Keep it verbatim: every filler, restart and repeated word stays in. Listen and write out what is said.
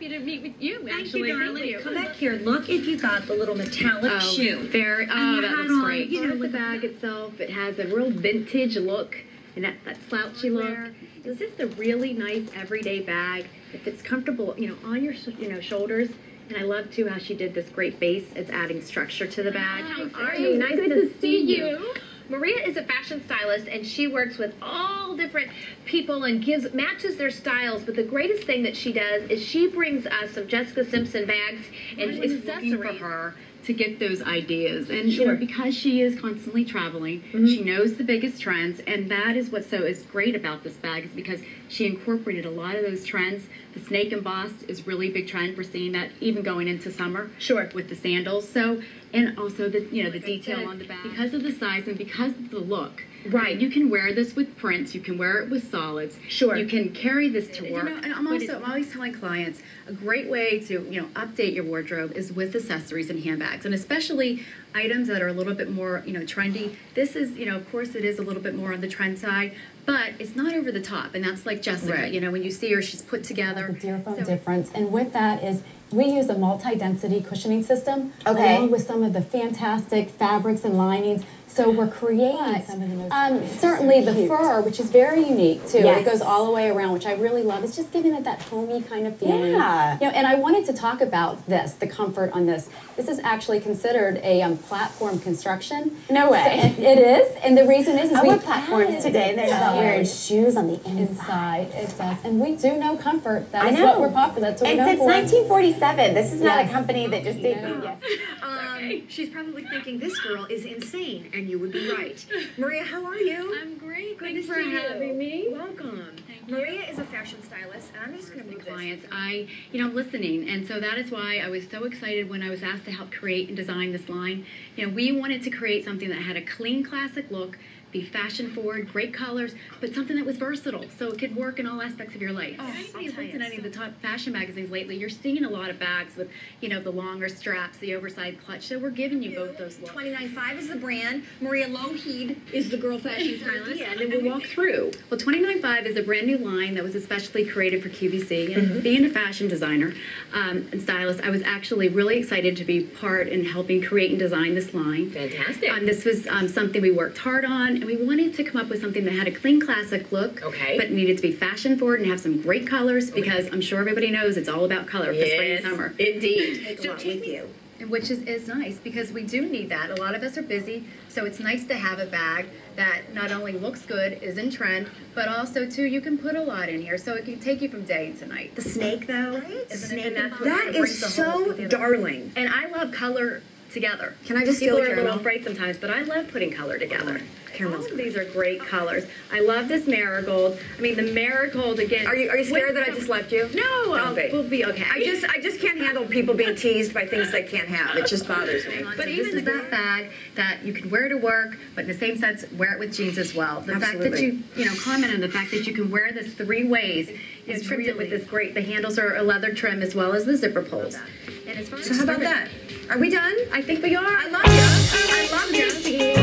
happy to meet with you, Thank actually. you, darling. Thank you. Come back here. Look if you got the little metallic Oh, shoe. Very, oh, And you that had looks on, great. you know, The bag itself, it has a real vintage look and that, that slouchy look. It's just a really nice everyday bag. If it's comfortable, you know, on your you know shoulders. And I love too how she did this great base. It's adding structure to the bag. How are you? Nice Good to to see see you. you. Maria is a fashion stylist, and she works with all different people and gives matches their styles. But the greatest thing that she does is she brings us some Jessica Simpson bags and accessories for her to get those ideas. And Sure. you know, because she is constantly traveling, Mm-hmm. she knows the biggest trends, and that is what so is great about this bag is because she incorporated a lot of those trends. The snake embossed is really a big trend. We're seeing that even going into summer. Sure. With the sandals. So, and also the you know the Like I detail said, on the bag because of the size and because of the look. Right. You can wear this with prints. You can wear it with solids. Sure. You can carry this to You work. know, and I'm but also I'm always telling clients a great way to you know update your wardrobe is with accessories and handbags, and especially items that are a little bit more you know trendy. This is you know of course it is a little bit more on the trend side, but it's not over the top, and that's like Jessica. Right. You know when you see her, she's put together. The Deerfoam So- difference, and with that is we use a multi-density cushioning system Okay. along with some of the fantastic fabrics and linings. So we're creating But, some of the most um, certainly the cute. fur, which is very unique too. Yes. It goes all the way around, which I really love. It's just giving it that homey kind of feeling. Yeah. You know, and I wanted to talk about this, the comfort on this. This is actually considered a um, platform construction. No way. So, and it is, and the reason is, is I we wear platforms added- today. They're not wearing shoes on the inside. inside. It does, and we do know comfort. That I is know. what we're popular. That's what And we're known since for. nineteen forty-seven, this is not Yes. a company that just did. No. Um, she's probably thinking this girl is insane, and you would be right. Maria, how are you? I'm great. Good Thanks to for see you. having me. Welcome. Maria is a fashion stylist, and I'm just going to move this. clients, I, you know, I'm listening, and so that is why I was so excited when I was asked to help create and design this line. You know, we wanted to create something that had a clean, classic look, be fashion forward, great colors, but something that was versatile, so it could work in all aspects of your life. Oh, If anybody's I'll tell looked you, at any of so- the top fashion magazines lately, you're seeing a lot of bags with, you know, the longer straps, the oversized clutch. So we're giving you both those looks. twenty-nine five is the brand. Maria Lougheed is the girl fashion stylist. Yeah, and then we'll walk through. Well, twenty-nine five is a brand new line that was especially created for Q V C. And being a fashion designer um, and stylist, I was actually really excited to be part in helping create and design this line. Fantastic. Um, this was um, something we worked hard on, and we wanted to come up with something that had a clean, classic look, Okay. but needed to be fashion forward and have some great colors because I'm sure everybody knows it's all about color for spring and Yes, summer. indeed. Take a So lot take with me- you. Which is, is nice because we do need that. A lot of us are busy, so it's nice to have a bag that not only looks good, is in trend, but also too you can put a lot in here, so it can take you from day to night. The snake, though, Right? the Isn't it? snake. And that's what That kinda brings is the whole so together. darling. And I love color together. Can I just People steal a are a little caramel? afraid sometimes, but I love putting color together. Caramel's All of these are great colors. I love this marigold. I mean, the marigold again. Are you are you scared with- that I just left you? No, Don't I'll, be. we'll be okay. I just I just can't handle people being teased by things they can't have. It just bothers me. But even is that bag that you can wear to work, but in the same sense, wear it with jeans as well. The fact that Absolutely. you, you know, comment on the fact that you can wear this three ways You know, is trimmed it with really this great. The handles are a leather trim as well as the zipper pulls. And as far So how about that? Are we done? I think we are. I love you. I love you.